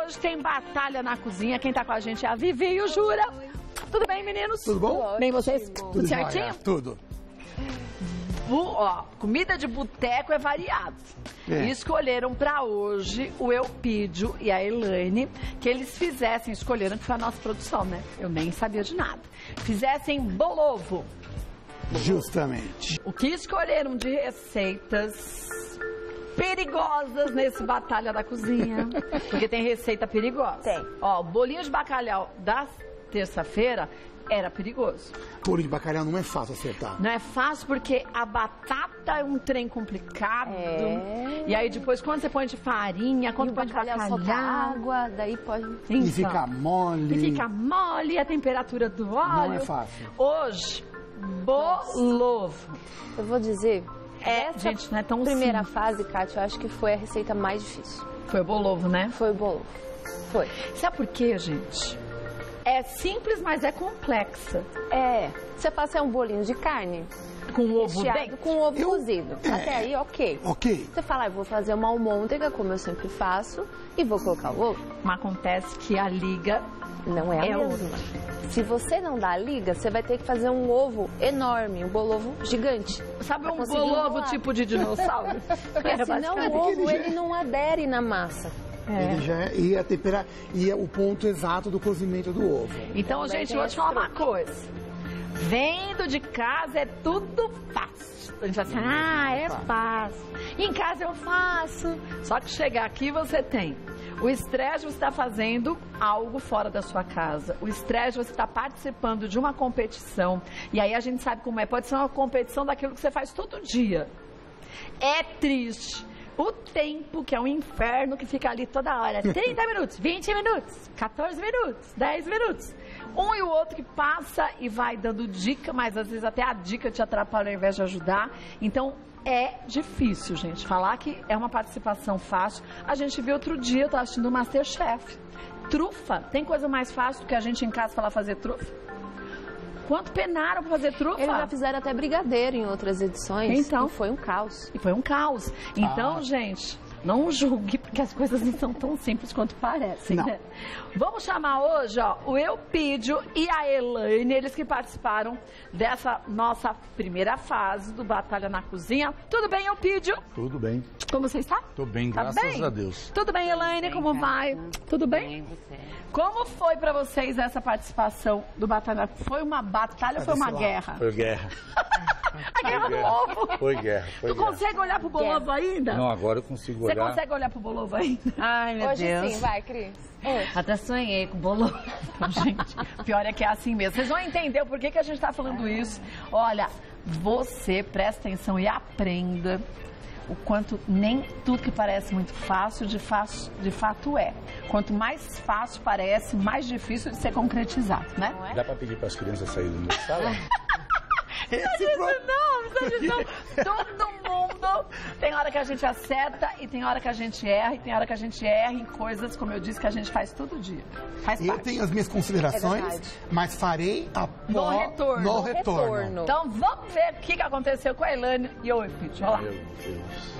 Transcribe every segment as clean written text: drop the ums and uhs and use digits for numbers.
hoje tem batalha na cozinha. Quem tá com a gente é a Vivi e o Jura. Tudo bem, meninos? Tudo bom? Bem vocês? Tudo jóia. certinho? Tudo. Ó, comida de boteco é variado. É. E escolheram pra hoje o Eupídio e a Elaine que eles escolheram, que foi a nossa produção, né? Eu nem sabia de nada. Fizessem bolovo. Justamente. O que escolheram de receitas perigosas nesse Batalha da Cozinha? Porque tem receita perigosa. Tem. Ó, o bolinho de bacalhau da terça-feira era perigoso. Bolinho de bacalhau não é fácil acertar. Não é fácil porque a batata é um trem complicado. É. E aí depois, quando você põe de farinha, quando E o põe de bacalhau solta água, daí pode... E Então, fica mole. e fica mole, a temperatura do óleo. Não é fácil. Hoje, bolovo. Eu vou dizer, Gente, não é tão primeira simples. fase, Kátia, eu acho que foi a receita mais difícil. Foi o bolovo, né? Foi o bolo. Foi. Sabe por quê, gente? É simples, mas é complexa. É. Você faz um bolinho de carne, Com ovo recheado dentro. com ovo cozido. Até aí, ok. Ok. Você fala, eu vou fazer uma almôndega, como eu sempre faço, e vou colocar o ovo. Mas acontece que a liga Não é a É mesma. Se você não dá a liga, você vai ter que fazer um ovo enorme, um bolovo gigante. Sabe Pra um conseguir bolovo enrolar. tipo de dinossauro? Porque senão o ovo ele não adere na massa. Ele já ia temperar, e é o ponto exato do cozimento do ovo. Então, Daí gente, tem eu vou te esse falar uma truque. coisa. Vendo de casa é tudo fácil. A gente vai assim, é fácil. Em casa eu faço. Só que chegar aqui você tem o estresse de você estar fazendo algo fora da sua casa. O estresse de você estar participando de uma competição. E aí a gente sabe como é. Pode ser uma competição daquilo que você faz todo dia. É triste. O tempo, que é um inferno, que fica ali toda hora. 30 minutos, 20 minutos, 14 minutos, 10 minutos. Um e o outro que passa e vai dando dica, mas às vezes até a dica te atrapalha ao invés de ajudar. Então, é difícil, gente. Falar que é uma participação fácil. A gente viu outro dia, eu estava assistindo o Masterchef. Trufa. Tem coisa mais fácil do que a gente em casa falar fazer trufa? Quanto penaram para fazer trufa? Eles já fizeram até brigadeiro em outras edições. Então. E foi um caos. E foi um caos. Então, gente, não julgue, porque as coisas não são tão simples quanto parecem, Não. né? Vamos chamar hoje, ó, o Eupídio e a Elaine, eles que participaram dessa nossa primeira fase do Batalha na Cozinha. Tudo bem, Eupídio? Tudo bem. Como você está? Tô bem, Tá graças bem? a Deus. Tudo bem, Elaine? Como vai? Tudo bem? você. Como foi pra vocês essa participação do Batalha? Foi uma batalha ou foi uma desse lado. guerra? Foi guerra. A guerra do ovo. Foi guerra. Foi Tu guerra. consegue olhar pro bolovo ainda? Não, agora eu consigo Você olhar. consegue olhar pro bolovo ainda? Ai, meu Hoje Deus. sim, vai, Cris. Até sonhei com bolo. Gente, pior é que é assim mesmo. Vocês vão entender o porquê que a gente tá falando isso. Olha, você presta atenção e aprenda o quanto nem tudo que parece muito fácil, de fato é. Quanto mais fácil parece, mais difícil de ser concretizado, né? Não é? Dá pra pedir pras crianças saírem da sala? Não precisa disso não. Todo mundo tem hora que a gente acerta e tem hora que a gente erra e tem hora que a gente erra em coisas, como eu disse, que a gente faz todo dia. Faz Eu parte. tenho as minhas considerações, É verdade. mas farei No retorno. No No retorno. Então vamos ver o que aconteceu com a Elaine e o Eupídio. Olha lá. Meu Deus.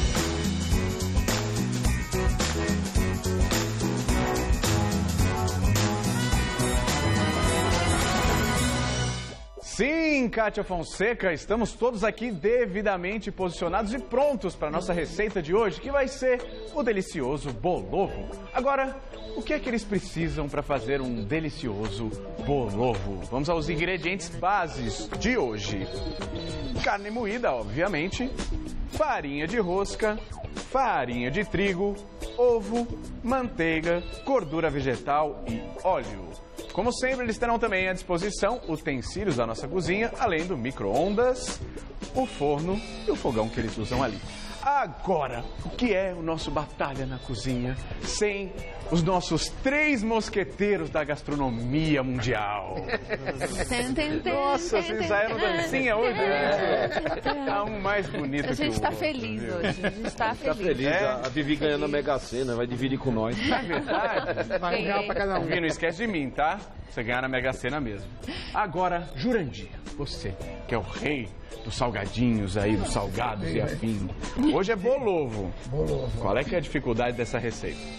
Sim, Kátia Fonseca, estamos todos aqui devidamente posicionados e prontos para a nossa receita de hoje, que vai ser o delicioso bolovo. Agora, o que é que eles precisam para fazer um delicioso bolovo? Vamos aos ingredientes bases de hoje. Carne moída, obviamente, farinha de rosca, farinha de trigo, ovo, manteiga, gordura vegetal e óleo. Como sempre, eles terão também à disposição utensílios da nossa cozinha, além do micro-ondas, o forno e o fogão que eles usam ali. Agora, o que é o nosso Batalha na Cozinha sem os nossos 3 mosqueteiros da gastronomia mundial? Nossa, vocês ensaiaram dancinha hoje? Tá um mais bonito que o A gente tá outro, feliz viu? hoje. A gente tá Tá feliz. feliz, É? a Vivi ganhando a Mega Sena, vai dividir com nós. É verdade? Vai um real pra cada um. Vivi, não esquece de mim, tá? Você ganhar na Mega Sena mesmo. Agora, Jurandir, você, que é o rei dos salgadinhos aí, dos salgados e afim. Hoje é bolovo. Bolovo. Qual é que é a dificuldade dessa receita?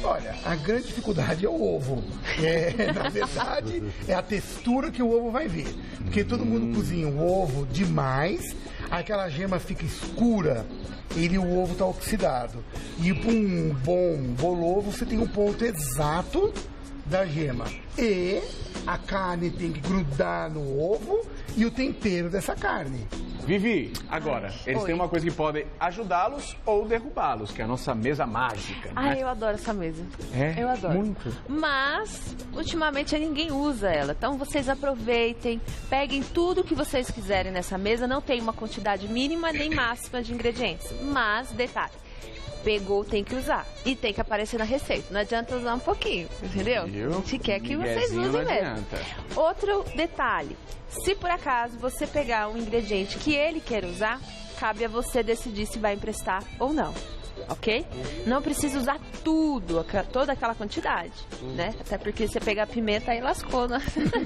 Olha, a grande dificuldade é o ovo. Na verdade, é a textura que o ovo vai vir. Porque todo mundo cozinha o ovo demais, aquela gema fica escura e o ovo está oxidado. E para um bom bolovo, você tem um ponto exato da gema. E a carne tem que grudar no ovo e o tempero dessa carne. Vivi, agora, eles têm uma coisa que pode ajudá-los ou derrubá-los, que é a nossa mesa mágica. Ai, né? eu adoro essa mesa. É? Eu adoro. Muito. Mas, ultimamente, ninguém usa ela. Então, vocês aproveitem, peguem tudo que vocês quiserem nessa mesa. Não tem uma quantidade mínima nem máxima de ingredientes. Mas, detalhe, pegou, tem que usar. E tem que aparecer na receita. Não adianta usar um pouquinho, entendeu? Viu? A gente quer que vocês Miguezinho usem não mesmo. adianta. Outro detalhe. Se por acaso você pegar um ingrediente que ele quer usar, cabe a você decidir se vai emprestar ou não. Ok? Não precisa usar tudo, toda aquela quantidade, né? Até porque você pegar pimenta aí lascou, né?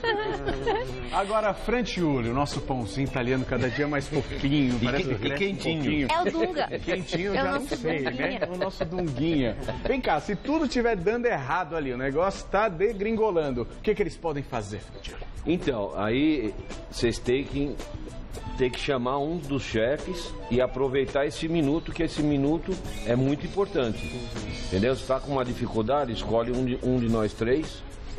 Agora, Franciulli, o nosso pãozinho italiano cada dia mais fofinho, parece que cresce quentinho. um pouquinho. É o Dunga. Quentinho, É eu o já não nosso sei, Dunguinha. né? O nosso Dunguinha. Vem cá, se tudo estiver dando errado ali, o negócio tá degringolando, o que eles podem fazer, Franciulli? Então, aí vocês têm que chamar um dos chefes e aproveitar esse minuto, que esse minuto é muito importante. Entendeu? Se está com uma dificuldade, escolhe um de nós três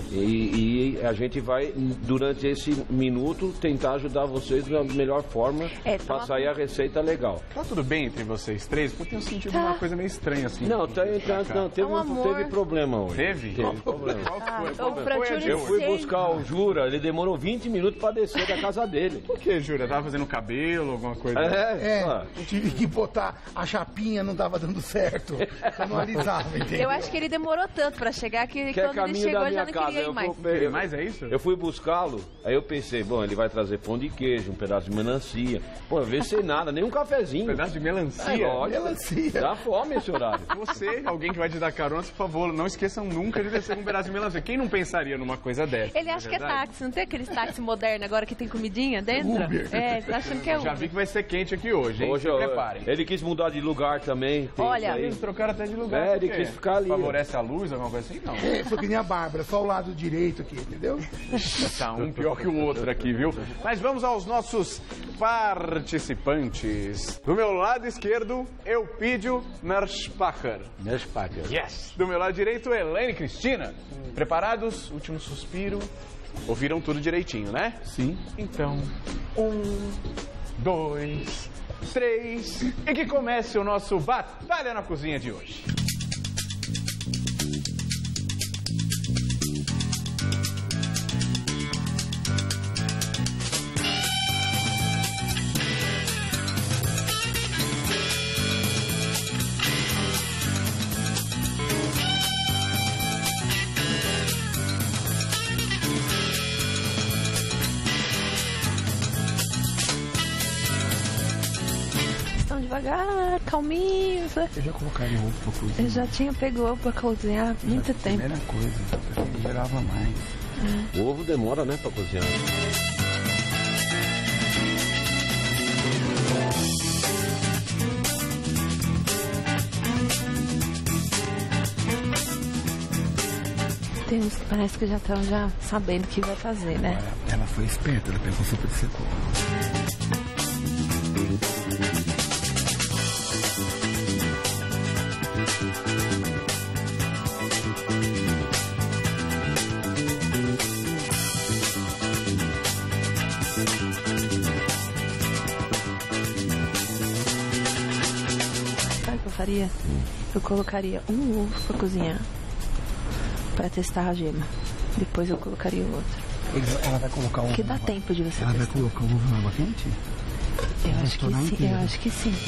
e a gente vai, durante esse minuto, tentar ajudar vocês da melhor forma para sair a receita legal. Tá tudo bem entre vocês três? Porque eu tenho sentido uma coisa meio estranha assim. Não, teve problema hoje. Teve? Teve problema. O Franciulli Eu fui sempre- buscar o Jura, ele demorou 20 minutos para descer da casa dele. Por que, Jura? Tava fazendo cabelo, alguma coisa? Eu tive que botar a chapinha, não estava dando certo. Eu não alisava, entendeu? Eu acho que ele demorou tanto pra chegar que Que é quando ele caminho chegou da já minha não casa. queria ir mais. Mas é isso? Eu fui buscá-lo, aí eu pensei, bom, ele vai trazer pão de queijo, um pedaço de melancia. Pô, eu vi sem nada, nem um cafezinho. Um pedaço de melancia. É, lógico. Melancia. Dá fome esse horário. Você, alguém que vai te dar carona, por favor, não esqueçam nunca de descer com um pedaço de melancia. Quem não pensaria numa coisa dessa? Ele acha que é táxi, não tem aqueles táxi moderno agora que tem comidinha dentro? Uber. É, tá achando que é Já Uber. vi que vai ser quente aqui hoje, hein? Hoje Se preparem. ele quis mudar de lugar também. tem Olha, isso aí. Eles trocaram até de lugar. É, por ele quê? quis ficar ali, ó. Favorece a luz, alguma coisa assim? Não. Foi que nem a Bárbara, só o lado direito aqui, entendeu? Tá um pior que o outro aqui, viu? Mas vamos aos nossos participantes. Do meu lado esquerdo, Eupídio Merschbacher. Yes! Do meu lado direito, Elaine Cristina. Preparados? Último suspiro. Ouviram tudo direitinho, né? Sim. Então, 1, 2, 3. E que comece o nosso Batalha na Cozinha de hoje. Estão devagar, calminhos, né? Eu já colocaria ovo pra cozinhar. Eu já tinha pego ovo pra cozinhar há muito tempo. Primeira coisa, eu gerava mais. O ovo demora, né, pra cozinhar. Tem uns que parece que já estão já sabendo o que vai fazer, né? Ela foi esperta, ela pegou super de setor. Sabe o que eu faria? Eu colocaria um ovo pra cozinhar, pra testar a gema. Depois eu colocaria o outro. Ela vai colocar o ovo. Porque dá tempo de você Ela vai testar. colocar o ovo na água quente? Eu acho que estourar sim, inteiro. eu acho que sim.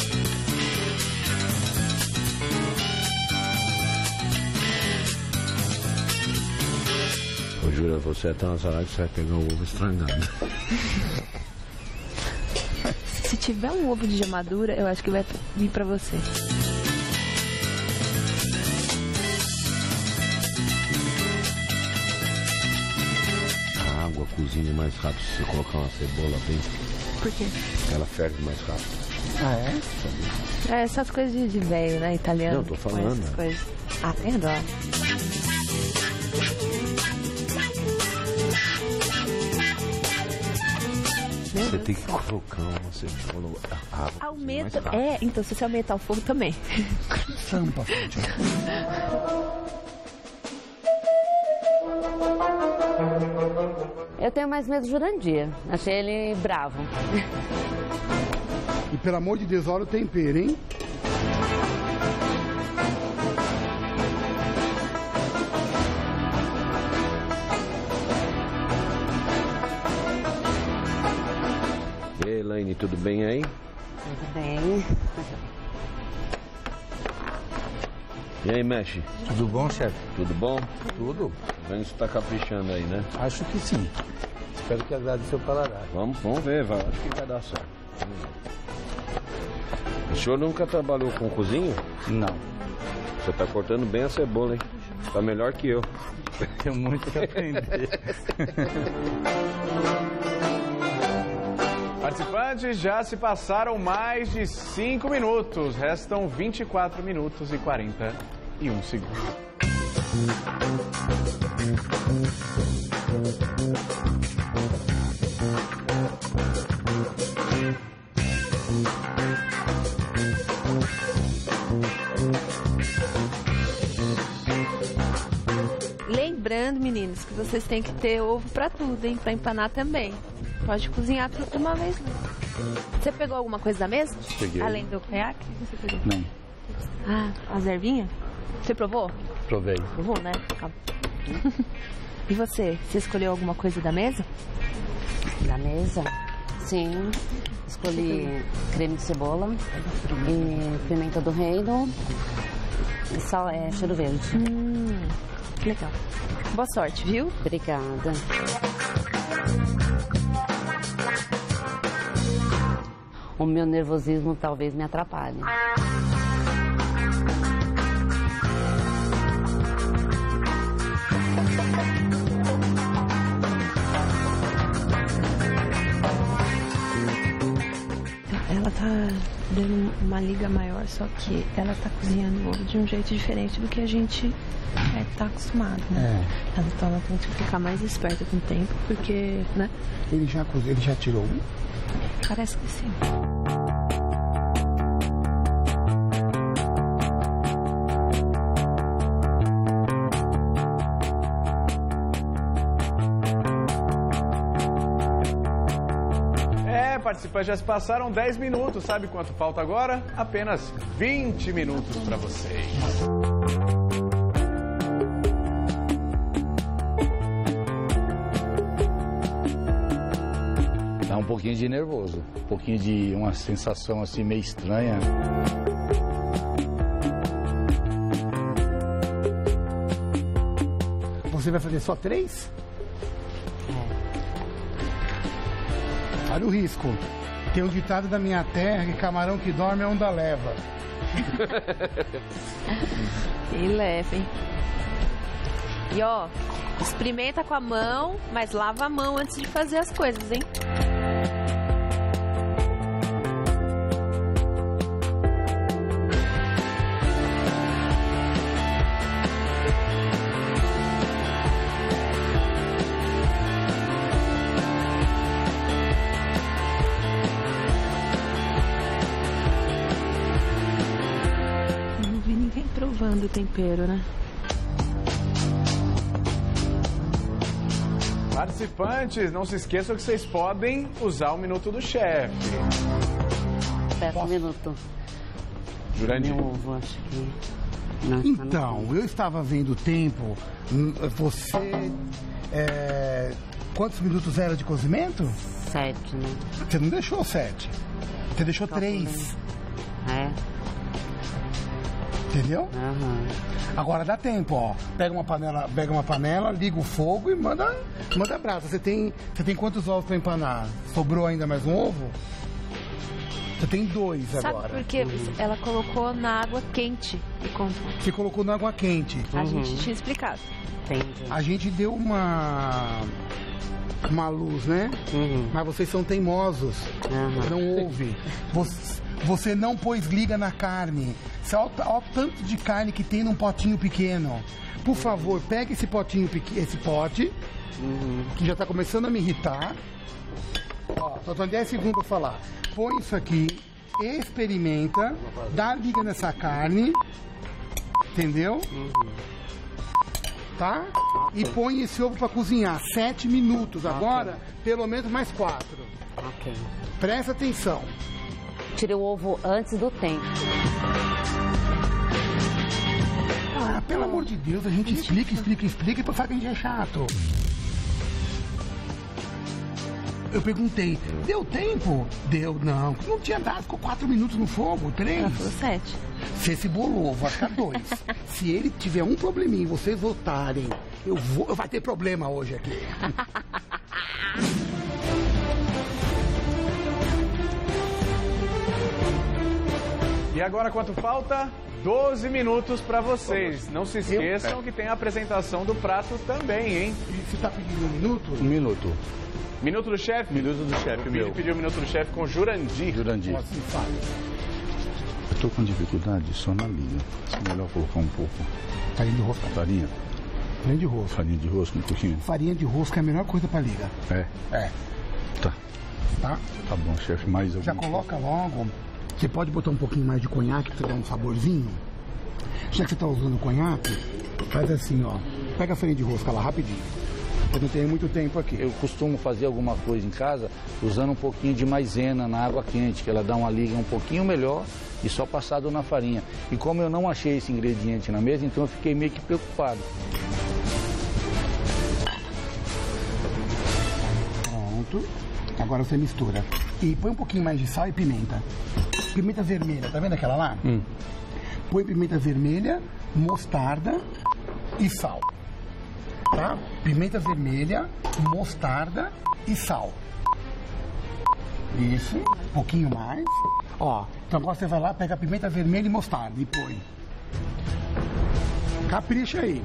Ô, Jura, você é tão azarado que você vai pegar o ovo estragado. Se tiver um ovo de gemadura, eu acho que vai vir pra você. A água cozinha mais rápido se você colocar uma cebola dentro. Por quê? Ela ferve mais rápido. Ah, é? É essas coisas de velho, né? Italiano. Não, tô que põe falando. essas coisas. Ah, tem dó. Você tem que colocar uma cebola, água. Aumenta. É, então se você aumentar o fogo também. Sampa, Eu tenho mais medo do Jurandir. Achei ele bravo. E pelo amor de Deus, olha o tempero, hein? E aí, Elaine, tudo bem aí? Tudo bem. E aí, Mexe? Tudo bom, chefe? Tudo bom? Tudo. Vendo se tá caprichando aí, né? Acho que sim. Espero que agrade o seu paladar. Vamos ver, vai. Acho que vai dar certo. O senhor nunca trabalhou com cozinha? Não. Você tá cortando bem a cebola, hein? Tá melhor que eu. Tenho muito que aprender. Participantes, já se passaram mais de 5 minutos. Restam 24 minutos e 41 segundos. Lembrando, meninos, que vocês têm que ter ovo pra tudo, hein? Pra empanar também. Pode cozinhar tudo de uma vez, não. Você pegou alguma coisa da mesa? Peguei. Além do conhaque? O que você pegou? Não. Ah, as ervinhas? Você provou? Provei. Provou, né? Calma. E você? Você escolheu alguma coisa da mesa? Da mesa? Sim. Escolhi creme de cebola e pimenta do reino e sal, cheiro verde. Que legal. Boa sorte, viu? Obrigada. O meu nervosismo talvez me atrapalhe. Ela tá dando uma liga maior, só que ela tá cozinhando o ovo de um jeito diferente do que a gente tá acostumado, né? Então ela tem que ficar mais esperta com o tempo, porque, né? Ele já tirou um? Parece que sim. Participantes, já se passaram 10 minutos. Sabe quanto falta agora? Apenas 20 minutos para vocês. Dá um pouquinho de nervoso. Um pouquinho de uma sensação assim meio estranha. Você vai fazer só 3? Olha o risco. Tem um ditado da minha terra que camarão que dorme é onda leva. E leve, hein? E ó, experimenta com a mão, mas lava a mão antes de fazer as coisas, hein? Provando o tempero, né? Participantes, não se esqueçam que vocês podem usar o Minuto do Chefe. Espera um minuto. Jurandir. Meu ovo, acho que... Não, Então, eu estava vendo o tempo. Você... quantos minutos era de cozimento? 7, né? Você não deixou 7. Você deixou 3. É? Entendeu? Aham. Agora dá tempo, ó. Pega uma panela, liga o fogo e manda brasa. Você tem quantos ovos para empanar? Sobrou ainda mais um ovo? Você tem 2 agora. Sabe por quê? Ela colocou na água quente e contou. Você colocou na água quente. A gente tinha explicado. Entendi. A gente deu uma luz, né? Mas vocês são teimosos. Não ouve. Você não pôs liga na carne. Olha o tanto de carne que tem num potinho pequeno. Por favor, pegue esse potinho pequeno, esse pote, que já está começando a me irritar. Ó, só tô 10 segundos para falar. Põe isso aqui, experimenta, dá liga nessa carne, entendeu? Tá? E põe esse ovo para cozinhar 7 minutos. Agora, pelo menos mais 4. Ok. Presta atenção. Tire o ovo antes do tempo. Ah, pelo amor de Deus, a gente explica e depois fala que a gente é chato. Eu perguntei, deu tempo? Deu, não tinha dado, ficou 4 minutos no fogo, 3. Ela falou 7. Se esse bolo vai ficar 2. Se ele tiver um probleminha e vocês votarem, eu vai ter problema hoje aqui. E agora quanto falta? 12 minutos para vocês. Não se esqueçam que tem a apresentação do prato também, hein? E você tá pedindo 1 minuto? 1 minuto. Minuto do chefe? Minuto do chefe, O meu. Pidi pediu o minuto do chefe com Jurandir. Jurandir. Assim fala. Eu tô com dificuldade só na liga. É melhor colocar um pouco. Farinha de rosca. Farinha. Farinha de rosca. Farinha de rosca, um pouquinho. Farinha de rosca é a melhor coisa pra liga. É. É. Tá. Tá? Tá bom, chefe. Mais algum? Já coloca logo. Você pode botar um pouquinho mais de conhaque pra dar um saborzinho. Já que você tá usando conhaque, faz assim, ó. Pega a farinha de rosca lá, rapidinho. Eu não tenho muito tempo aqui. Eu costumo fazer alguma coisa em casa usando um pouquinho de maisena na água quente, que ela dá uma liga um pouquinho melhor e só passado na farinha. E como eu não achei esse ingrediente na mesa, então eu fiquei meio que preocupado. Pronto. Agora você mistura. E põe um pouquinho mais de sal e pimenta. Pimenta vermelha, tá vendo aquela lá? Põe pimenta vermelha, mostarda e sal. Tá? Pimenta vermelha, mostarda e sal. Isso, um pouquinho mais. Ó, então agora você vai lá, pega a pimenta vermelha e mostarda e põe. Capricha aí.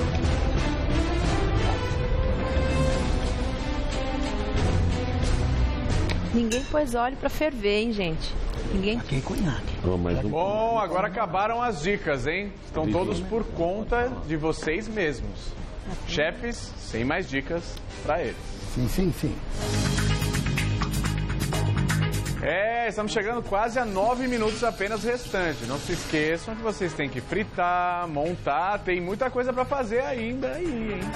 Ninguém pôs óleo pra ferver, hein, gente? Ninguém. Aqui é conhaque. Bom, agora acabaram as dicas, hein? Estão todos por conta de vocês mesmos. Chefes, sem mais dicas pra eles. Sim. Estamos chegando quase a 9 minutos apenas restantes. Não se esqueçam que vocês têm que fritar, montar, tem muita coisa pra fazer ainda aí, hein?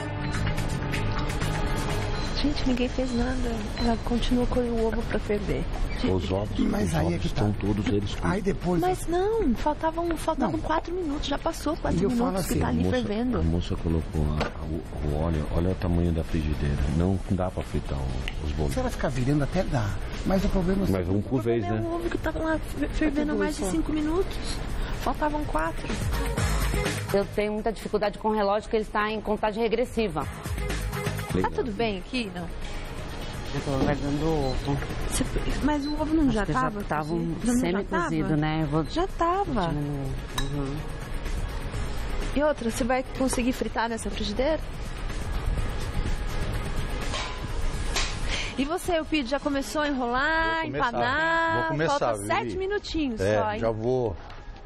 Gente, ninguém fez nada. Ela continua com o ovo pra ferver. Os ovos, Mas aí é que estão tá. todos eles Aí depois. Mas não, faltavam Não. 4 minutos. Já passou 4 E eu falo minutos que assim, tá ali A fervendo. moça colocou o óleo, olha o tamanho da frigideira. Não dá pra fritar os bolos. Se ela ficar virando até dá. Mas o problema é Mas um por vez, É né? o ovo que tava lá fervendo há mais de 5 minutos. Faltavam 4. Eu tenho muita dificuldade com o relógio, que ele está em contagem regressiva. Tá tudo bem aqui? Não. Eu tô guardando o ovo. Mas o ovo não já Acho que tava? já estava Já semi-cozido, tava? né? Eu vou Já tava. diminuir. Uhum. E outra, você vai conseguir fritar nessa frigideira? E você, o Pidi, já começou a enrolar, Vou começar. empanar? Vou começar, Falta Vivi. 7 minutinhos só, hein? Já vou.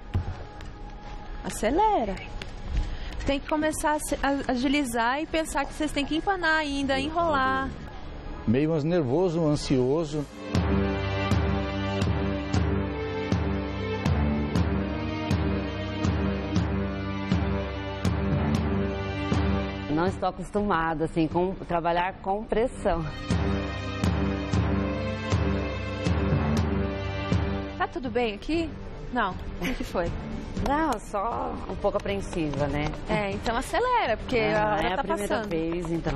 Acelera. Tem que começar a agilizar e pensar que vocês têm que empanar ainda, enrolar. Meio nervoso, ansioso. Não estou acostumada, assim, com trabalhar com pressão. Tá tudo bem aqui? Não. O que foi? Não, só um pouco apreensiva, né? É, então acelera, porque a hora é tá a primeira passando. vez, então.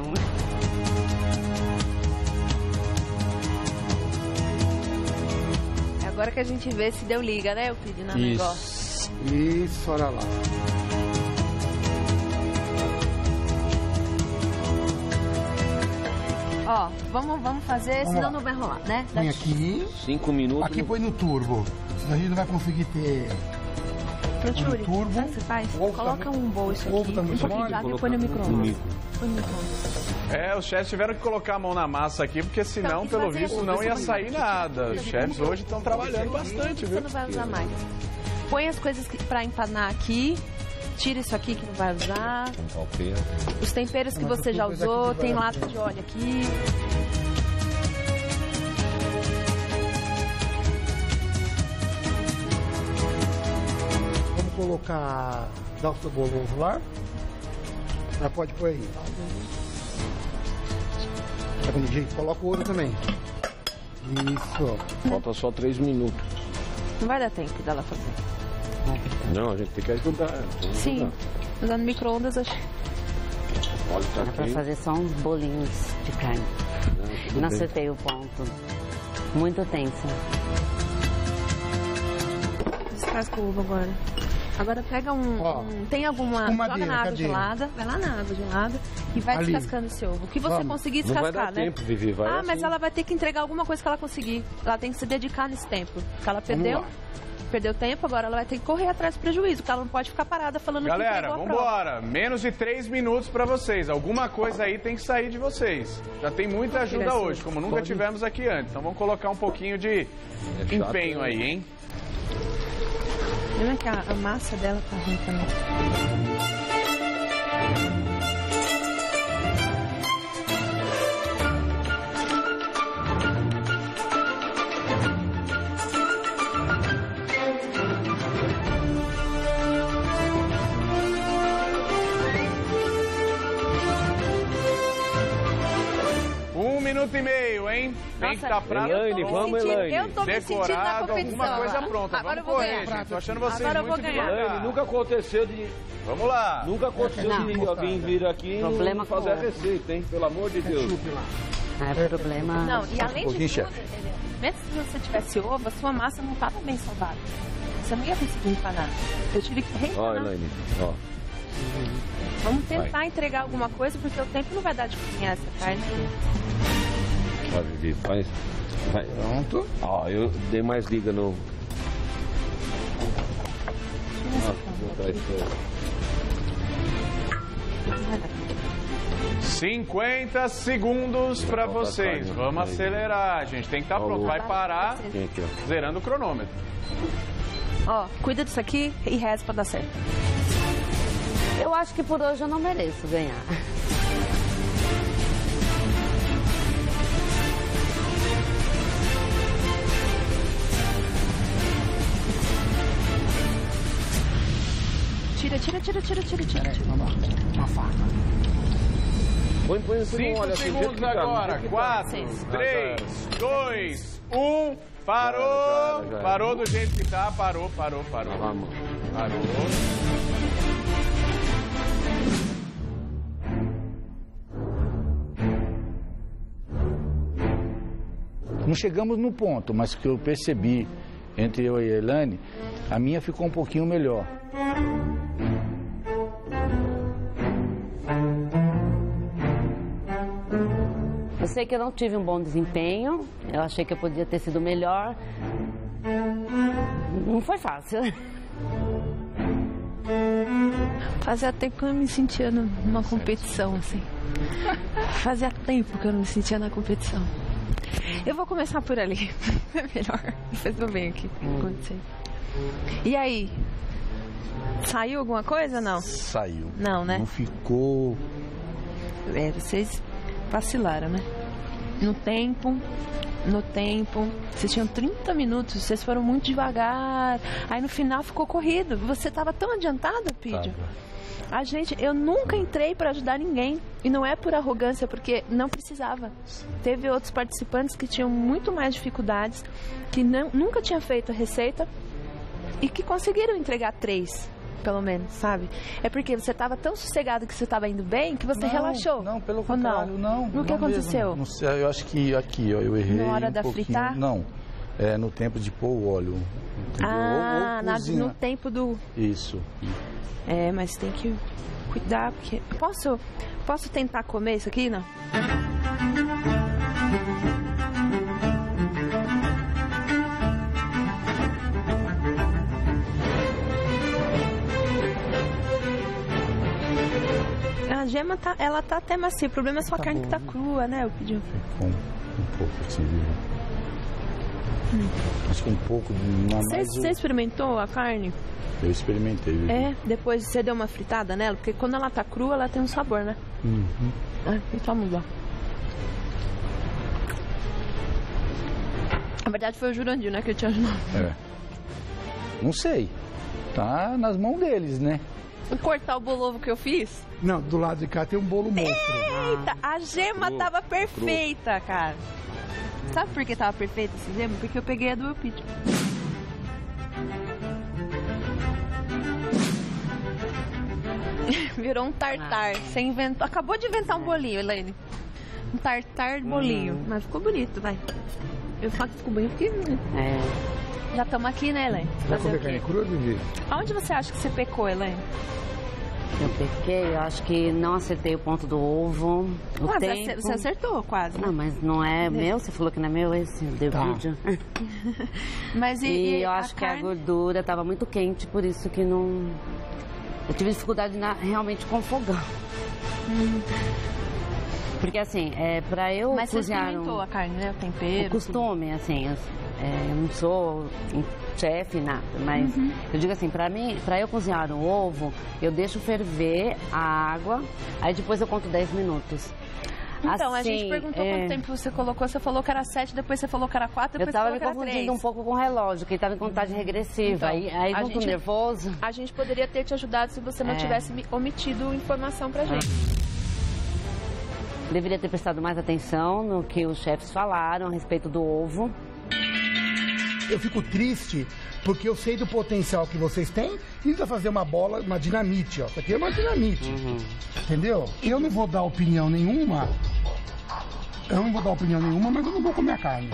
É agora que a gente vê se deu liga, né, o Pidi, no negócio. Isso, olha lá. Ó, vamos fazer, Vamos senão lá. não vai rolar, né? Põe aqui. 5 minutos. Aqui põe no turbo. Senão a gente não vai conseguir ter Fruturi, turbo. sabe o que você faz? O ovo Coloca tá- um bowl isso o ovo aqui, tá muito um pouquinho mole, de água e coloca põe no no micro-ondas. micro. Põe no micro-ondas. Os chefs tiveram que colocar a mão na massa aqui, porque senão, Então, pelo fazer visto, isso, não você ia vai sair fazer. nada. Os chefs hoje estão trabalhando bastante, Você viu? não vai usar mais. Põe as coisas pra empanar aqui. Tira isso aqui que não vai usar. Ok. Os temperos que você já usou. Tem lata de óleo aqui. Vamos colocar, dar o sabor novo lá. Já pode pôr aí. Tá vendo o jeito? Coloca o ouro também. Isso. Falta só 3 minutos. Não vai dar tempo dela fazer. Não, a gente tem que ajudar. Sim. Usando micro-ondas, acho. Olha, tá Dá pra aqui. fazer só uns bolinhos de carne. Tudo Não bem. acertei o ponto. Muito tensa. Descasca o ovo agora. Agora pega Ó, tem alguma... escumadeira, Joga na água cadê? gelada. Vai lá na água gelada. E vai Ali. descascando esse ovo. O que você Vamos. conseguir Não vai descascar, dar né? tempo, Vivi. Vai Mas assim. ela vai ter que entregar alguma coisa que ela conseguir. Ela tem que se dedicar nesse tempo. Porque ela lá. perdeu tempo, agora ela vai ter que correr atrás do prejuízo. Porque ela não pode ficar parada falando Galera, que entregou a prova. vambora. Menos de 3 minutos pra vocês. Alguma coisa aí tem que sair de vocês. Já tem muita ajuda Pode. hoje, como nunca tivemos aqui antes. Então vamos colocar um pouquinho de chato, empenho né? aí, hein? Lembra que a massa dela tá ruim também. Um minuto e meio, hein? Tem que estar prato. Elaine, vamos, Elaine. Eu tô me sentindo na Decorado, competição. alguma coisa pronta. Agora eu Vamos vou correr, ganhar. gente. Tô achando vocês Agora eu vou muito ganhar. Elaine, devagar. nunca aconteceu de... Vamos lá. Nunca aconteceu de alguém vir aqui e Problema não fazer a com- receita, hein? Pelo amor de Deus. É problema. Não, e além de pouquinho, tudo, chefe. entendeu? Mesmo se você tivesse ovo, a sua massa não estava bem salvada. Você não ia conseguir empanar. Eu tive que Ó, reempanar. Elaine, ó. Vamos tentar entregar alguma coisa, porque o tempo não vai dar de cozinhar essa carne. Ó, Vivi, faz... Vai. Pronto. Ó, eu dei mais liga no... Nossa, vou botar isso aí. 50 segundos pra vocês. Vamos acelerar, gente. Tem que estar pronto. Vai parar Tem aqui, ó. zerando o cronômetro. Ó, cuida disso aqui e reza pra dar certo. Eu acho que por hoje eu não mereço ganhar. Tira. Uma faca. Põe 5 olha, assim, do jeito segundos que tá, do agora. jeito que tá. 4, Seis. 3, 2, 1. Parou. Já era. Parou do jeito que tá. Parou. Vamos. Parou. Não chegamos no ponto, mas que eu percebi entre eu e a Elaine, a minha ficou um pouquinho melhor. Eu sei que eu não tive um bom desempenho. Eu achei que eu podia ter sido melhor. Não foi fácil. Fazia tempo que eu não me sentia numa competição, assim. Fazia tempo que eu não me sentia na competição. Eu vou começar por ali. É melhor. Vocês vão ver aqui o que aconteceu. E aí? Saiu alguma coisa ou não? Saiu. Não, né? Não ficou... É, vocês vacilaram, né? No tempo. Vocês tinham 30 minutos, vocês foram muito devagar. Aí no final ficou corrido. Você estava tão adiantado, Pídio. A gente, eu nunca entrei para ajudar ninguém. E não é por arrogância, porque não precisava. Teve outros participantes que tinham muito mais dificuldades, que nunca tinham feito a receita e que conseguiram entregar 3. Pelo menos, sabe? É porque você estava tão sossegado que você estava indo bem que você relaxou. Não, pelo Ou contrário, não. O que não aconteceu? Mesmo. Não sei, eu acho que aqui, ó, eu errei Na hora um da pouquinho. fritar? Não, é no tempo de pôr o óleo. Entendeu? Ou cozinha. No tempo do... Isso. É, mas tem que cuidar, porque... Posso tentar comer isso aqui, não? A gema ela tá até macia. O problema é só a carne que tá crua, né? Eu pedi. Um pouco assim, viu? Acho que um pouco de... Você experimentou a carne? Eu experimentei, viu? É, depois você deu uma fritada nela? Porque quando ela tá crua, ela tem um sabor, né? Então vamos lá. Na verdade foi o Jurandir, né, que te ajudou. Não sei. Tá nas mãos deles, né? Vou cortar o bolovo que eu fiz? Não, do lado de cá tem um bolo monstro. Eita, a gema tava perfeita, cara. Sabe por que tava perfeita essa gema? Porque eu peguei a do Elpidio. Virou um tartar. Você inventou. Acabou de inventar um bolinho, Elaine. Um tartar bolinho. Mas ficou bonito, vai. Eu falo que ficou bonito porque... Já estamos aqui, né, Elaine? Vai comer carne crua, Vivi? Aonde você acha que você pecou, Elaine? Eu pequei, eu acho que não acertei o ponto do ovo. Você acertou quase. Não, mas não é meu, você falou que não é meu, esse deu vídeo. Mas e eu acho que a gordura estava muito quente, por isso que não... Eu tive dificuldade realmente com o fogão. Porque assim, pra eu mas cozinhar... Mas você experimentou a carne, né? O tempero? O costume, assim, eu não sou chefe, nada, mas eu digo assim, pra eu cozinhar o ovo, eu deixo ferver a água, aí depois eu conto 10 minutos. Então, assim, a gente perguntou quanto tempo você colocou, você falou que era 7, depois você falou que era 4, depois eu tava você falou me que era 3. confundindo um pouco com o relógio, que ele tava em contagem regressiva, então, aí muito nervoso. A gente poderia ter te ajudado se você não tivesse omitido informação pra gente. Deveria ter prestado mais atenção no que os chefes falaram a respeito do ovo. Eu fico triste porque eu sei do potencial que vocês têm e ainda fazer uma bola, uma dinamite, ó. Isso aqui é uma dinamite. Entendeu? Eu não vou dar opinião nenhuma. Mas eu não vou comer a carne.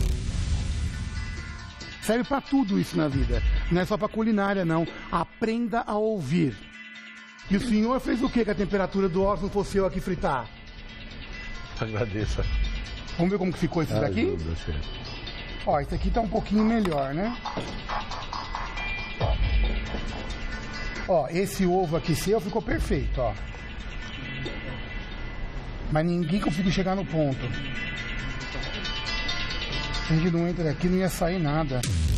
Serve pra tudo isso na vida. Não é só pra culinária, não. Aprenda a ouvir. E o senhor fez o que com a temperatura do óleo se não fosse eu aqui fritar? Agradeço. Vamos ver como que ficou esse daqui? Ó, esse aqui tá um pouquinho melhor, né? Ó, esse ovo aqui seu ficou perfeito, ó. Mas ninguém conseguiu chegar no ponto. Se a gente não entra aqui, não ia sair nada.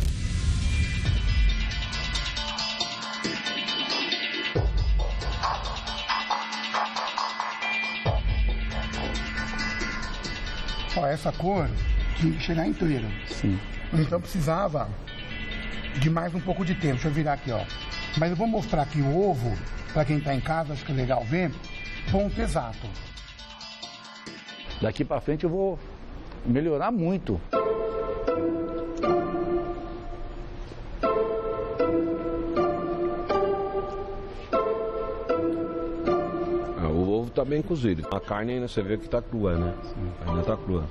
Ó, essa cor tinha que chegar inteira. Sim. Então precisava de mais um pouco de tempo. Deixa eu virar aqui, ó. Mas eu vou mostrar aqui o ovo, para quem tá em casa, acho que é legal ver, ponto exato. Daqui pra frente eu vou melhorar muito. O ovo tá bem cozido. A carne ainda você vê que tá crua, né? Ainda tá crua.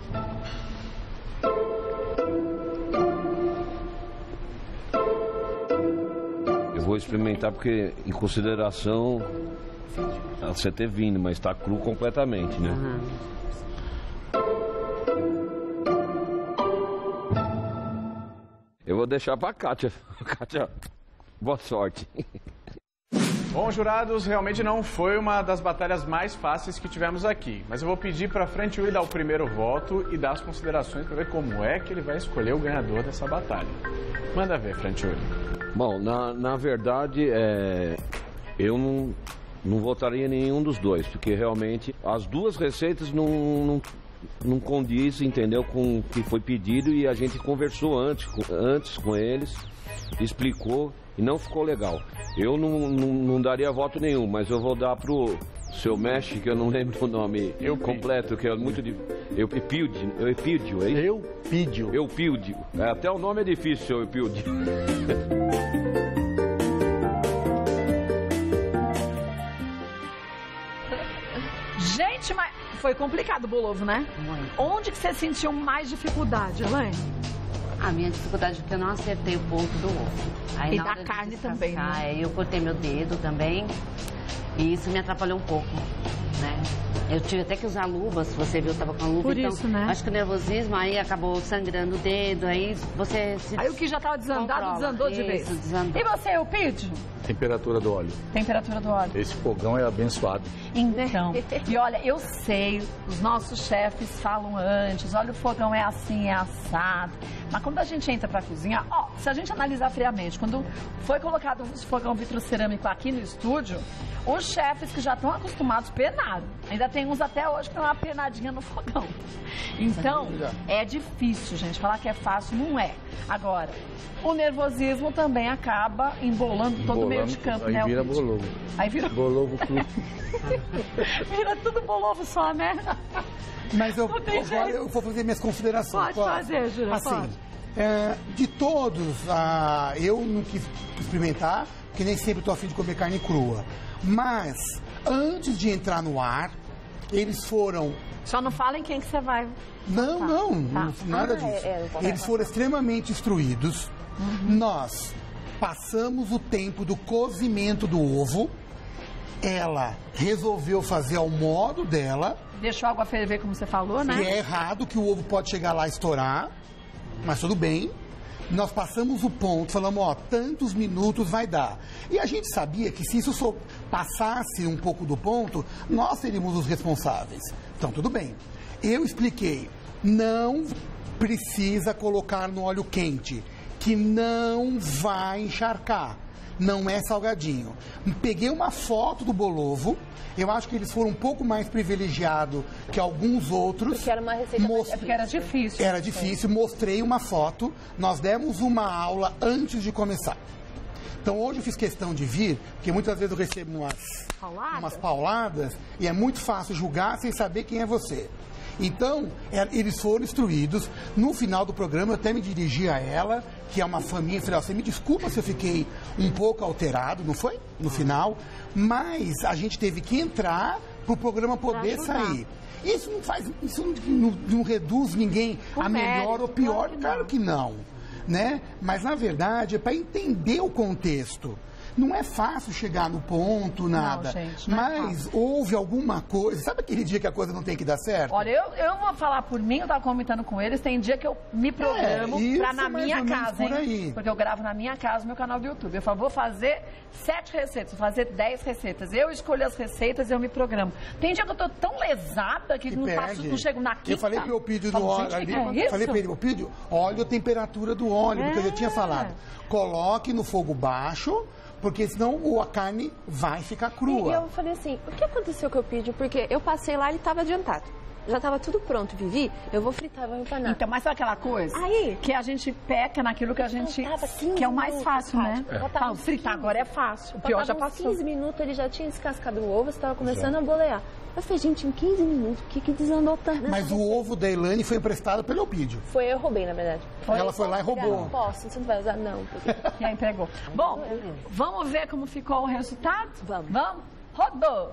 Eu vou experimentar porque, em consideração, você ter vindo, mas tá cru completamente, né? Eu vou deixar pra Kátia. Kátia, boa sorte. Bom, jurados, realmente não foi uma das batalhas mais fáceis que tivemos aqui. Mas eu vou pedir para Frente Uri dar o primeiro voto e dar as considerações para ver como é que ele vai escolher o ganhador dessa batalha. Manda ver, Frente Uri. Bom, na verdade, eu não votaria em nenhum dos dois, porque realmente as duas receitas não condiz, entendeu, com o que foi pedido e a gente conversou antes com eles, explicou e não ficou legal. Eu não daria voto nenhum, mas eu vou dar pro seu mestre, que eu não lembro o nome completo, que é muito difícil. Eupídio, é isso? Eupídio. Até o nome é difícil, seu Eupídio. Gente, mas foi complicado o bolovo, né? Muito. Onde que você sentiu mais dificuldade, Elaine? A minha dificuldade é que eu não acertei o ponto do ovo. Aí, E na da hora de carne descascar, também, né? Eu cortei meu dedo também. E isso me atrapalhou um pouco, né? Eu tive até que usar luva, se você viu, eu tava com a luva. Por então, isso, né? acho que o nervosismo aí acabou sangrando o dedo, aí você se Aí o que já tava desandado, controla. desandou de vez. Isso, desandou. E você, Eupídio? Temperatura do óleo. Temperatura do óleo. Esse fogão é abençoado. Então, e olha, eu sei, os nossos chefes falam antes, olha, o fogão é assim, é assado. Mas quando a gente entra pra cozinhar, ó, se a gente analisar friamente, quando foi colocado o fogão vitrocerâmico aqui no estúdio, os chefes que já estão acostumados penaram. Ainda tem uns até hoje que dão uma penadinha no fogão. Então, é difícil, gente, falar que é fácil, não é. Agora, o nervosismo também acaba embolando todo o meio de campo, né? Aí vira bolovo. Aí vira bolovo cru. Vira tudo bolovo só, né? Mas agora eu vou fazer minhas considerações. Pode fazer, Júlia, assim, de todos, eu não quis experimentar, porque nem sempre estou a fim de comer carne crua. Mas, antes de entrar no ar, eles foram... Só não falem quem que você vai... Não, nada disso. Eles foram extremamente instruídos. Nós passamos o tempo do cozimento do ovo. Ela resolveu fazer ao modo dela. Deixou a água ferver, como você falou, né? E é errado que o ovo pode chegar lá e estourar, mas tudo bem. Nós passamos o ponto, falamos, ó, tantos minutos vai dar. E a gente sabia que se isso passasse um pouco do ponto, nós seríamos os responsáveis. Então, tudo bem. Eu expliquei, não precisa colocar no óleo quente, que não vai encharcar. Não é salgadinho. Peguei uma foto do bolovo. Eu acho que eles foram um pouco mais privilegiados que alguns outros. Porque era uma receita porque era difícil. Era difícil. Mostrei uma foto. Nós demos uma aula antes de começar. Então hoje eu fiz questão de vir, porque muitas vezes eu recebo umas pauladas e é muito fácil julgar sem saber quem é você. Então, eles foram instruídos. No final do programa, eu até me dirigi a ela, que é uma família, e falei, você me desculpa se eu fiquei um pouco alterado, não foi? No final. Mas a gente teve que entrar para o programa poder sair. Isso não reduz ninguém a melhor ou pior, claro que não. Né? Mas, na verdade, é para entender o contexto. Não é fácil chegar no ponto, nada. Não, gente, mas houve alguma coisa... Sabe aquele dia que a coisa não tem que dar certo? Olha, eu vou falar por mim, eu tava comentando com eles, tem dia que eu me programo pra na minha casa, hein? Porque eu gravo na minha casa, no meu canal do YouTube. Eu falo, vou fazer 7 receitas, vou fazer 10 receitas. Eu escolho as receitas e eu me programo. Tem dia que eu tô tão lesada que não chego na quinta. Eu falei pro Eupídio do óleo ali, falei pra ele, Eupídio, olha a temperatura do óleo, porque eu já tinha falado. Coloque no fogo baixo, porque senão a carne vai ficar crua. E eu falei assim, o que aconteceu com o Eupídio? Porque eu passei lá e ele estava adiantado. Já estava tudo pronto, Vivi, eu vou fritar, vou empanar. Então, mas sabe aquela coisa? Aí, que a gente peca naquilo que a gente... que é o mais fácil, né? Fritar agora é fácil. O pior já passou. 15 minutos ele já tinha descascado o ovo, estava começando a bolear. Eu falei, gente, em 15 minutos, o que desandou tanto? Mas o ovo da Elaine foi emprestado pelo Eupídio. Eu roubei, na verdade. Ela foi lá e roubou. Não posso, você não vai usar, não. E aí entregou. Bom, vamos ver como ficou o resultado? Vamos. Rodou!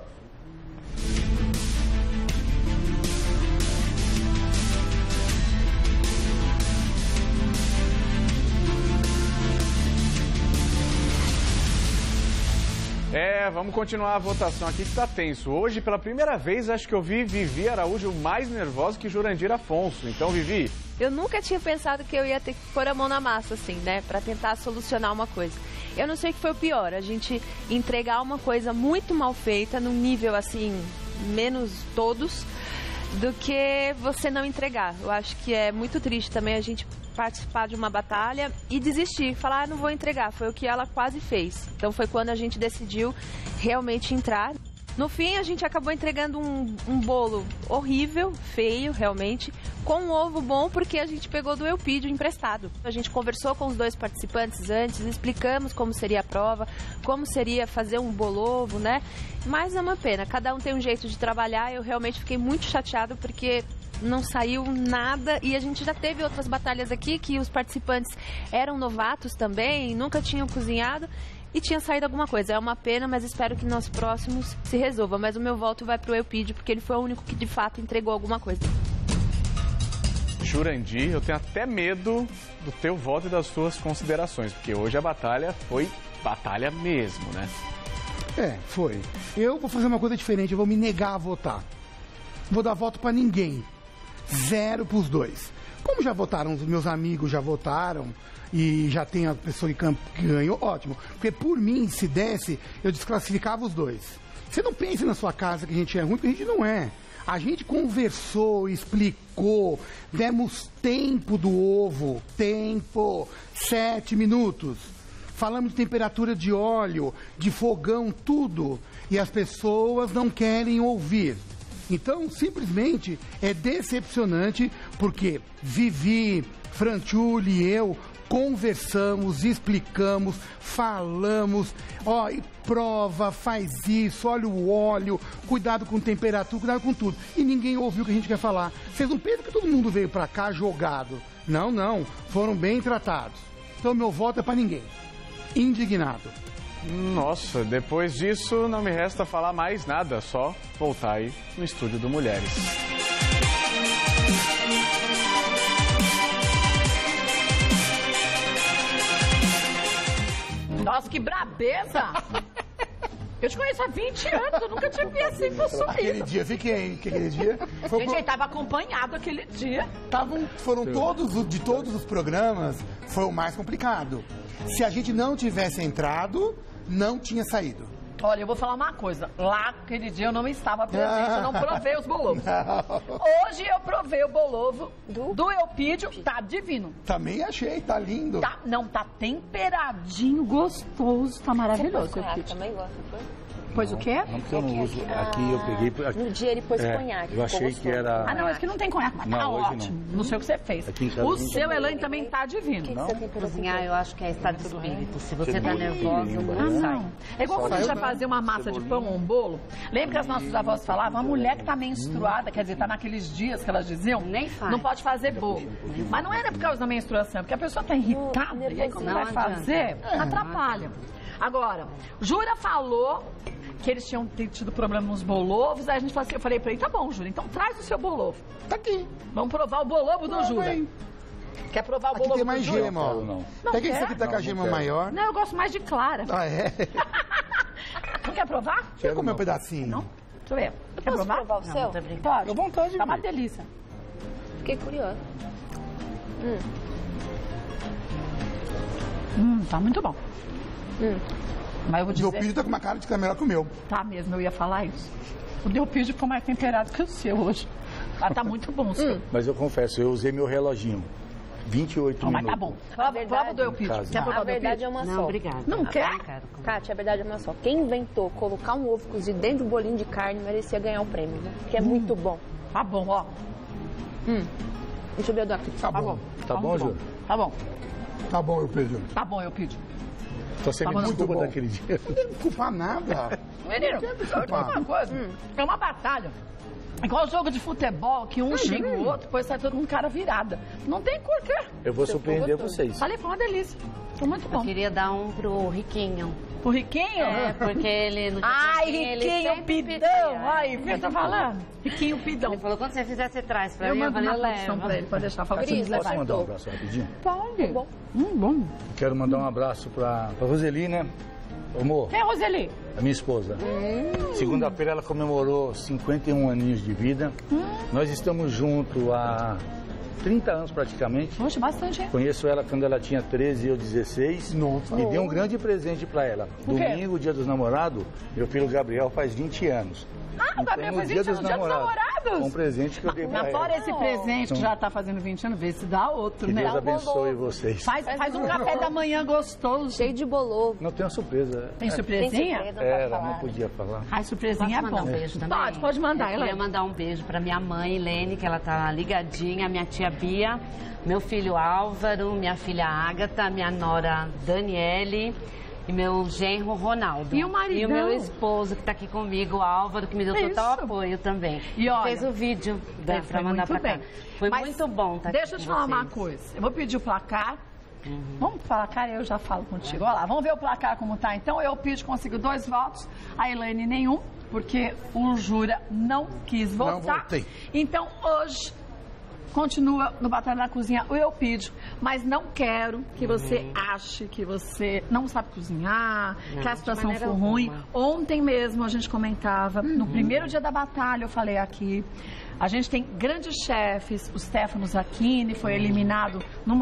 Vamos continuar a votação aqui que tá tenso. Hoje, pela primeira vez, acho que eu vi Vivi Araújo mais nervosa que Jurandir Afonso. Então, Vivi... Eu nunca tinha pensado que eu ia ter que pôr a mão na massa, assim, né? Pra tentar solucionar uma coisa. Eu não sei o que foi o pior. A gente entregar uma coisa muito mal feita, num nível, assim, menos todos, do que você não entregar. Eu acho que é muito triste também a gente participar de uma batalha e desistir, falar, não vou entregar. Foi o que ela quase fez. Então foi quando a gente decidiu realmente entrar. No fim, a gente acabou entregando um bolo horrível, feio, realmente, com um ovo bom, porque a gente pegou do Eupídio emprestado. A gente conversou com os 2 participantes antes, explicamos como seria a prova, como seria fazer um bolovo, né? Mas é uma pena, cada um tem um jeito de trabalhar. Eu realmente fiquei muito chateada porque não saiu nada, e a gente já teve outras batalhas aqui que os participantes eram novatos também, nunca tinham cozinhado e tinha saído alguma coisa. É uma pena, mas espero que nos próximos se resolva. Mas o meu voto vai pro Eupídio, porque ele foi o único que de fato entregou alguma coisa. Jurandir, eu tenho até medo do teu voto e das suas considerações, porque hoje a batalha foi batalha mesmo, né? Foi. Eu vou fazer uma coisa diferente, eu vou me negar a votar. Vou dar voto pra ninguém. 0 pros 2. Como já votaram, os meus amigos já votaram e já tem a pessoa que ganhou, ótimo. Porque por mim, se desse, eu desclassificava os dois. Você não pense na sua casa que a gente é ruim, porque a gente não é. A gente conversou, explicou, demos tempo do ovo, 7 minutos. Falamos de temperatura de óleo, de fogão, tudo. E as pessoas não querem ouvir. Então, simplesmente, é decepcionante, porque Vivi, Franciulli e eu conversamos, explicamos, falamos, ó, e prova, faz isso, olha o óleo, cuidado com temperatura, cuidado com tudo. E ninguém ouviu o que a gente quer falar. Vocês não pensam que todo mundo veio pra cá jogado. Não, não, foram bem tratados. Então, meu voto é pra ninguém. Indignado. Nossa, depois disso não me resta falar mais nada, só voltar aí no estúdio do Mulheres. Nossa, que brabeza! Eu te conheço há 20 anos, eu nunca te vi assim possuído. Aquele dia, fiquei, aquele dia. Gente, ele tava acompanhado aquele dia. Foram de todos os programas, foi o mais complicado. Se a gente não tivesse entrado, não tinha saído. Olha, eu vou falar uma coisa. Lá, aquele dia, eu não estava presente, eu não provei os bolovos. Hoje eu provei o bolovo do Eupídio, tá divino. Também achei, tá lindo. Tá, não, tá temperadinho, gostoso, tá maravilhoso. Você pôs também gosta, foi? Pois o quê? Não, porque eu não uso. Aqui eu peguei. No dia ele pôs conhaque. Eu achei que era. Ah, não, esse que não tem conhaque, mas Não, tá hoje ótimo. Não sei o que você fez. Aqui em casa O não seu, tem. Elaine, também tá divino. Não? Cozinhar, eu acho que é estado de espírito. Se você tá nervosa, língua, não né? sai. É igual quando a gente vai fazer uma massa de pão ou um bolo. Lembra que as nossas avós falavam? A mulher que tá menstruada, quer dizer, tá naqueles dias que elas diziam, Nem faz. não pode fazer bolo. Mas não era por causa da menstruação, porque a pessoa tá irritada e aí quando Não vai adianta. fazer, atrapalha. Agora, Jura falou que eles tinham tido problema nos bolovos, aí a gente falou assim, eu falei pra ele, tá bom, Jura, então traz o seu bolovo. Tá aqui. Vamos provar o bolovo do Jura. Vem. Quer provar o Aqui bolovo tem do mais Jura? gema, ó. Não. Pega esse quer? aqui, tá com a gema quero. maior. Não, eu gosto mais de clara. Ah, é? Não quer provar? Quer comer um pedacinho? Não? Deixa eu ver. Quer Posso provar? provar o seu? Pode. Fica à vontade, Tá uma filho. delícia. Fiquei curiosa. Tá muito bom. Mas eu vou O dizer... Delpídio tá com uma cara de que tá melhor que o meu. Tá mesmo, eu ia falar isso. O Delpídio ficou mais temperado que o seu hoje. Mas tá muito bom o seu. Mas eu confesso, eu usei meu reloginho. 28 Não, mas minutos. tá bom. Prova o Delpídio. Casa. Quer provar A o verdade Delpídio? é uma Não, só. obrigada. Não quer? Não quero comer. Kátia, a verdade é uma só. Quem inventou colocar um ovo cozido dentro do bolinho de carne merecia ganhar o prêmio, né? Porque é muito bom. Tá bom, ó. Deixa eu ver o do aqui. Tá bom. Tá bom, muito Júlio? Tá bom. Tá bom, Delpídio. Tá bom, Delpídio. Então você Tá me bom, desculpa muito bom. daquele dia. Não tem que culpar nada. Menino, eu te falar uma coisa. É uma batalha. Igual jogo de futebol, que um xinga o outro, depois sai todo mundo cara virada. Não tem porquê. Eu vou surpreender vocês. Falei, foi uma delícia. Foi muito Eu bom. queria dar um pro Riquinho. O Riquinho? É, porque ele... No dia Ai, que ele Riquinho sempre Pidão. pedia. Ai, o que você tá falando? Riquinho Pidão. Ele falou, quando você fizer, você traz pra Eu mim. Eu mando falei, uma eu produção levo. pra ele, pode deixar. Fala pra Cris, você Posso levar. mandar um abraço rapidinho? Pode. Bom. Bom. Quero mandar um abraço pra Roseli, né? Amor, Quem é a Roseli? a minha esposa. Segunda-feira ela comemorou 51 aninhos de vida. Nós estamos juntos há 30 anos praticamente. Poxa, bastante, hein? Conheço ela quando ela tinha 13 e eu 16. Nossa. E dei um grande presente pra ela. O quê? Domingo, dia dos namorados, meu filho Gabriel faz 20 anos. Ah, o Gabriel no faz 20 anos, dia dos namorados. Um presente que eu dei pra Mas fora ela. esse presente que já tá fazendo 20 anos, vê se dá outro, Que né? Deus abençoe vocês. Faz um café da manhã gostoso. Cheio de bolovo. Não tem uma surpresa. Tem surpresinha? Tem surpresa, não Era, pode não falar. podia falar. Ai, surpresinha é Posso mandar bom. um beijo também? Pode mandar, Eu queria ela. mandar um beijo pra minha mãe, Helene, que ela tá ligadinha, minha tia Bia, meu filho Álvaro, minha filha Ágata, minha nora Daniele e meu genro Ronaldo. E o maridão? E o meu esposo que tá aqui comigo, o Álvaro, que me deu total Isso. apoio também. E olha, fez o vídeo Foi pra mandar muito pra cá. bem. Foi Mas muito bom tá Deixa eu aqui te com falar uma vocês. coisa. Eu vou pedir o placar. Vamos falar, cara, eu já falo contigo. Olha lá, vamos ver o placar como tá. Então, eu Pídio conseguiu 2 votos, a Elaine nenhum, porque o Jura não quis votar. votei. Então, hoje, continua no Batalha na Cozinha o Eupídio, mas não quero que você ache que você não sabe cozinhar, que a situação foi ruim. Ontem mesmo a gente comentava, no primeiro dia da batalha eu falei aqui, a gente tem grandes chefes, o Stefano Zacchini foi eliminado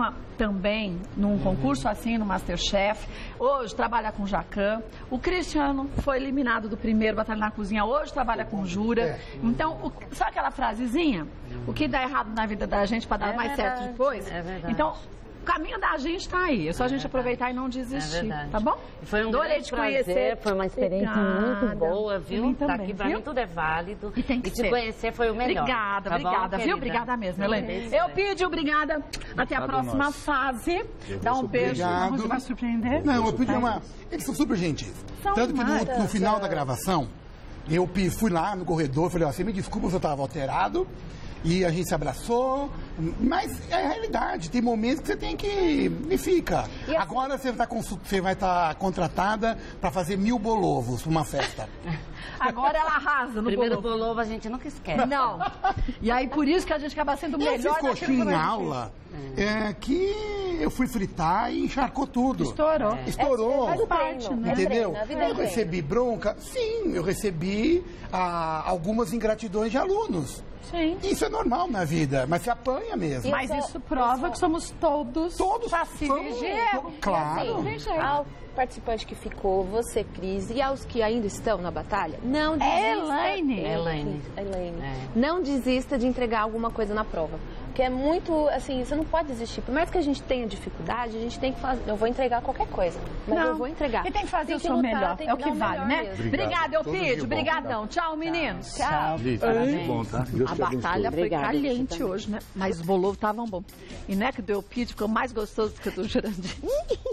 também num concurso assim, no Masterchef. Hoje trabalha com Jacan. O Cristiano foi eliminado do primeiro Batalha na Cozinha, hoje trabalha com Jura. Então, sabe aquela frasezinha? O que dá errado na vida da gente para dar mais certo depois? É verdade. Então, o caminho da gente está aí. É só a gente aproveitar e não desistir, tá bom? Foi um grande prazer, foi uma experiência muito boa, viu? Tá aqui pra mim tudo é válido. E tem que te conhecer foi o melhor. Obrigada, obrigada, viu? Obrigada mesmo, Helena. Eupídio, obrigada. Até a próxima fase. Dá um beijo. Vamos vai surpreender? Não, o Eupídio eles são super gentis. Tanto que no final da gravação, eu fui lá no corredor, falei, você me desculpa se eu estava alterado. E a gente se abraçou, mas é a realidade, tem momentos que você tem que... E fica. E agora você vai estar contratada para fazer 1000 bolovos para uma festa. Agora ela arrasa no primeiro bolovo a gente nunca esquece. Não. E aí por isso que a gente acaba sendo melhor. Esse coxinho em aula que eu fui fritar e encharcou tudo. Estourou. Estourou. Faz parte, né? Entendeu? Eu recebi bronca? Sim, eu recebi algumas ingratidões de alunos. Sim. Isso é normal na vida, mas se apanha mesmo. Mas isso prova que somos todos passíveis de erro. Claro. Ao participante que ficou, você, Cris, e aos que ainda estão na batalha, não desista. Elaine. Não desista de entregar alguma coisa na prova. Porque é muito, assim, você não pode desistir. Por mais que a gente tenha dificuldade, a gente tem que fazer. Eu vou entregar qualquer coisa, mas eu vou entregar. E tem que fazer o seu melhor. É o que vale, né? Obrigada, Eupídio. Obrigadão. Tchau, meninos. Tchau. Bom, tá? A batalha foi caliente hoje, né? Mas os bolovos estavam bons. E não é que do Eupídio ficou mais gostoso do que o do Jurandir.